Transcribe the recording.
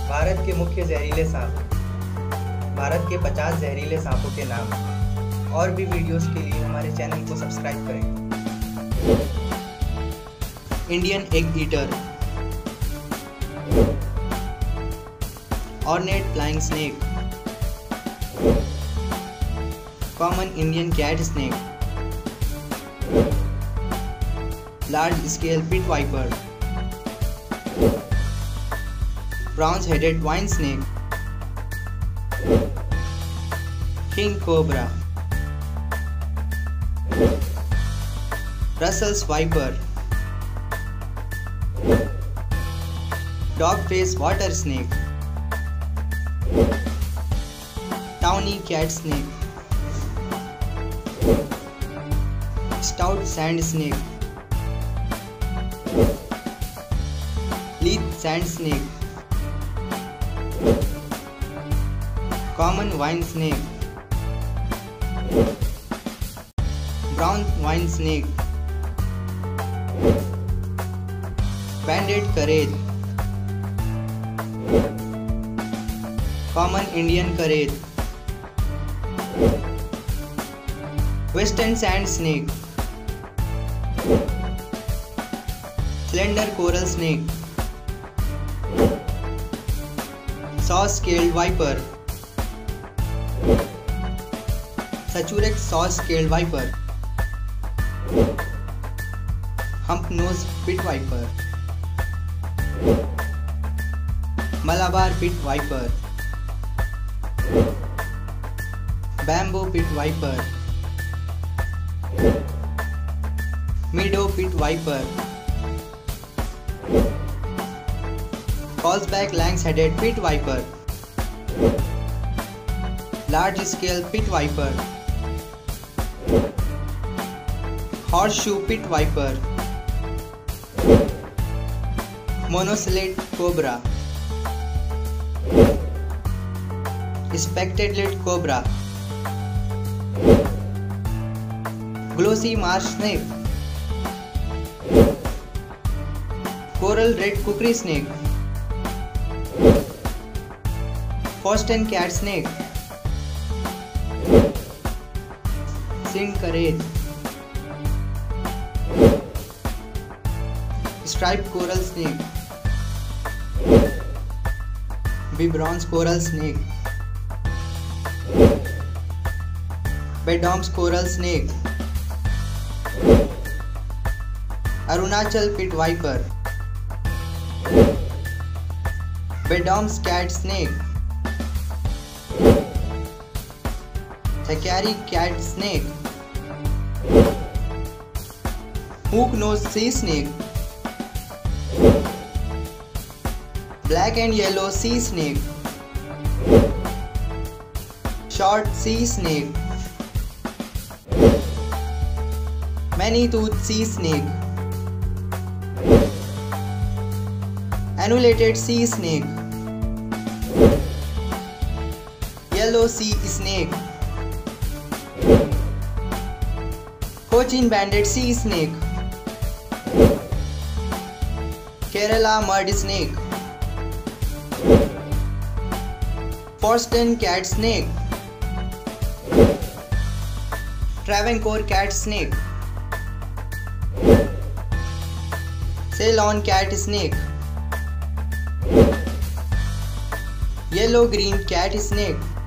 भारत के मुख्य जहरीले सांप, भारत के 50 जहरीले सांपों के नाम। और भी वीडियोस के लिए हमारे चैनल को सब्सक्राइब करें। Indian egg eater, ornate flying snake, common Indian cat snake, large scale pit viper, brown headed vine snake, king cobra, Russell's viper, dog face water snake, tawny cat snake, stout sand snake, Leith's sand snake, common vine snake, brown vine snake, banded krait, common Indian krait, western sand snake, slender coral snake, saw scaled viper, Sochurek's saw scaled viper, hump nose pit viper, Malabar pit wiper, bamboo pit viper, meadow pit viper, Kaulback's lance headed pit viper, large scale pit viper, horseshoe pit viper, monocellate cobra, spectacled cobra, glossy marsh snake, coral red kukri snake, Forsten's cat snake, Sind krait, striped coral snake, Bibron's coral snake, Beddome's coral snake, Arunachal pit viper, Beddome's cat snake, Thackeray's cat snake, hook nose sea snake, black and yellow sea snake, short sea snake, many tooth sea snake, annulated C snake, yellow sea snake, Cochin banded sea snake, Kerala mud snake, Forsten's cat snake, Travancore cat snake, Ceylon cat snake, yellow green cat snake,